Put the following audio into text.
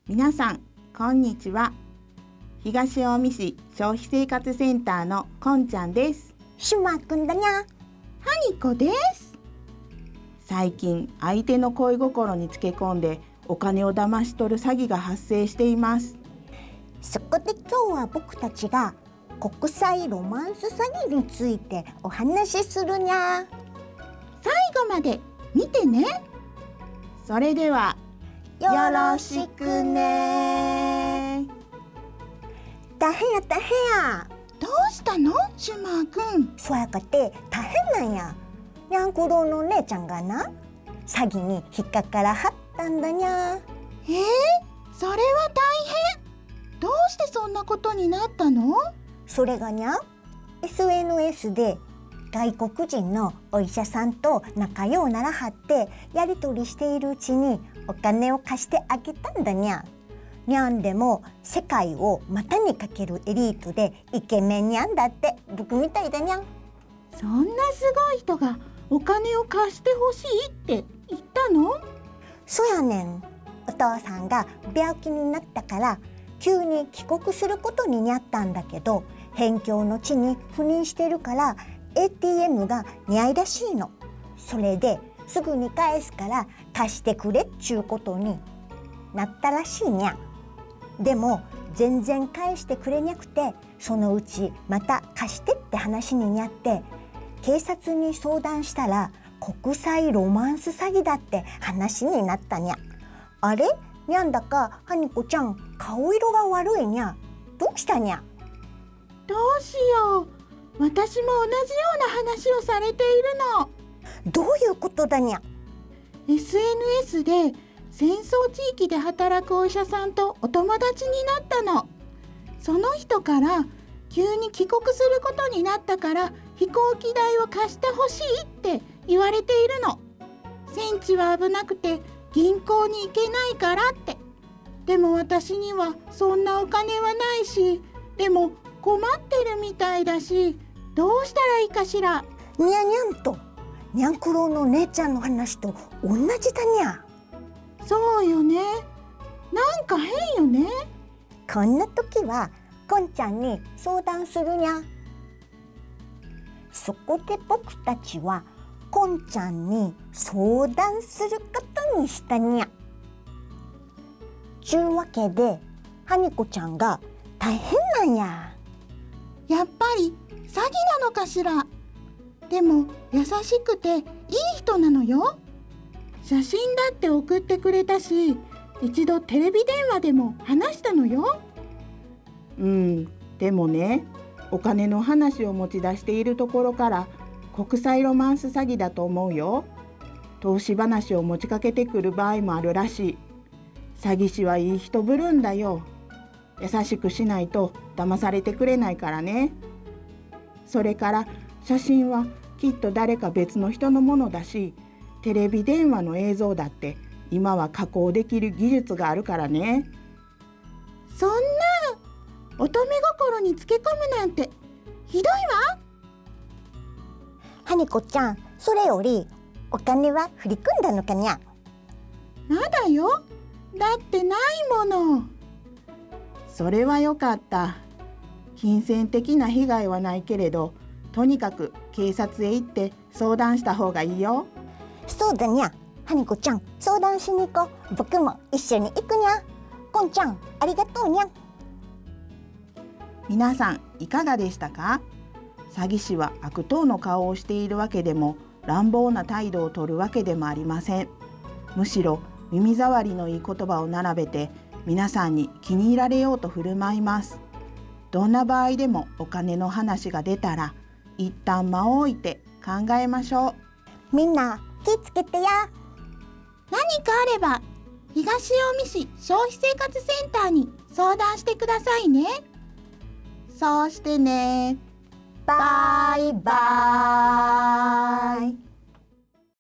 皆さんこんにちは。東近江市消費生活センターのこんちゃんです。 シュマくんだにゃ。 はにこです。最近相手の恋心につけ込んでお金を騙し取る詐欺が発生しています。 そこで今日は僕たちが国際ロマンス詐欺についてお話しするにゃ。 最後まで見てね。それではよろしくね。 大変や大変や。 どうしたのシュマーくん。 そうやかて大変なんや。にゃんころの姉ちゃんがな詐欺に引っかからはったんだにゃ。 それは大変。どうしてそんなことになったの？ それがにゃ SNS で外国人のお医者さんと仲良うならはってやり取りしているうちにお金を貸してあげたんだにゃ。にゃんでも世界を股にかけるエリートでイケメンにゃんだって、僕みたいだにゃん。 そんなすごい人がお金を貸してほしいって言ったの？ そやねん。お父さんが病気になったから急に帰国することになったんだけど、辺境の地に赴任してるからATM がないらしいの。それですぐに返すから貸してくれっちゅうことになったらしいにゃ。でも全然返してくれにゃくて、そのうちまた貸してって話になって警察に相談したら国際ロマンス詐欺だって話になったにゃ。あれにゃんだかはにこちゃん顔色が悪いにゃ。どうしたにゃ。 どうしよう。私も同じような話をされているの。 どういうことだにゃ。 SNS で戦争地域で働くお医者さんとお友達になったの。その人から急に帰国することになったから飛行機代を貸してほしいって言われているの。戦地は危なくて銀行に行けないからって。でも私にはそんなお金はないし、でも困ってるみたいだし、どうしたらいいかしら。 にゃにゃんとにゃんくろうの姉ちゃんの話と同じだにゃ。 そうよね。なんか変よね。 こんな時はこんちゃんに相談するにゃ。そこで僕たちはこんちゃんに相談することにしたにゃ。ちゅうわけではにこちゃんが大変なんや。 やっぱり詐欺なのかしら。でも優しくていい人なのよ。写真だって送ってくれたし、一度テレビ電話でも話したのよ。でもね、お金の話を持ち出しているところから国際ロマンス詐欺だと思うよ。投資話を持ちかけてくる場合もあるらしい。詐欺師はいい人ぶるんだよ。優しくしないと騙されてくれないからね。それから写真はきっと誰か別の人のものだし、テレビ電話の映像だって今は加工できる技術があるからね。そんな乙女心につけ込むなんてひどいわ。 はにこちゃん、それよりお金は振り込んだのかにゃ。 まだよ。だってないもの。それはよかった。金銭的な被害はないけれど、とにかく警察へ行って相談した方がいいよ。 そうだにゃ。はにこちゃん、相談しに行こう。僕も一緒に行くにゃ。こんちゃん、ありがとうにゃ。 皆さんいかがでしたか？詐欺師は悪党の顔をしているわけでも乱暴な態度を取るわけでもありません。むしろ耳障りのいい言葉を並べて皆さんに気に入られようと振る舞います。どんな場合でもお金の話が出たら一旦間を置いて考えましょう。 みんな気つけてや。 何かあれば東近江市消費生活センターに相談してくださいね。そうしてね。 バイバーイ。